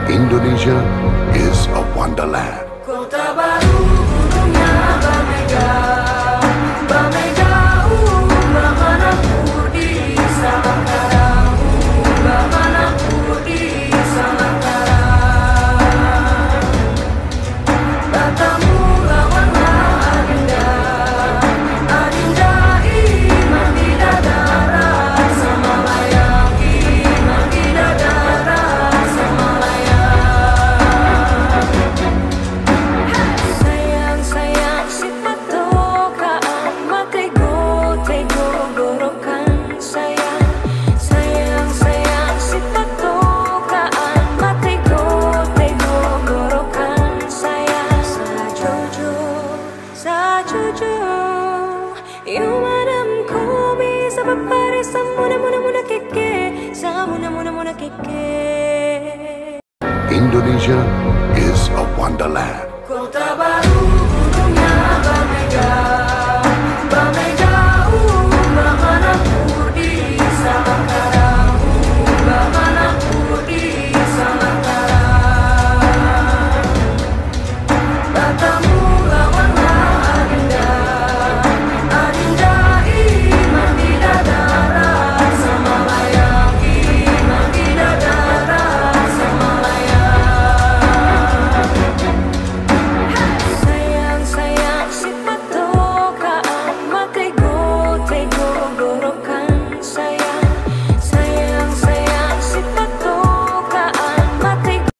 Indonesia is a wonderland. Kota baru gunungnya Bamega, Bamega, Bamanaku di Samangkarang, Bamanaku di Samangkarang. Batamu lawanlah Adinda, Adinda iman di dadara sama layang, iman di dadara sama layang. Sayang, sayang si patokaan matego, tego gorokan sayang. Sayang, sayang si patokaan matego, tego gorokan sayang. Sajojo, sajojo, yumanam komi sabapare samuna muna muna keke, samuna muna muna keke. Indonesia is a wonderland.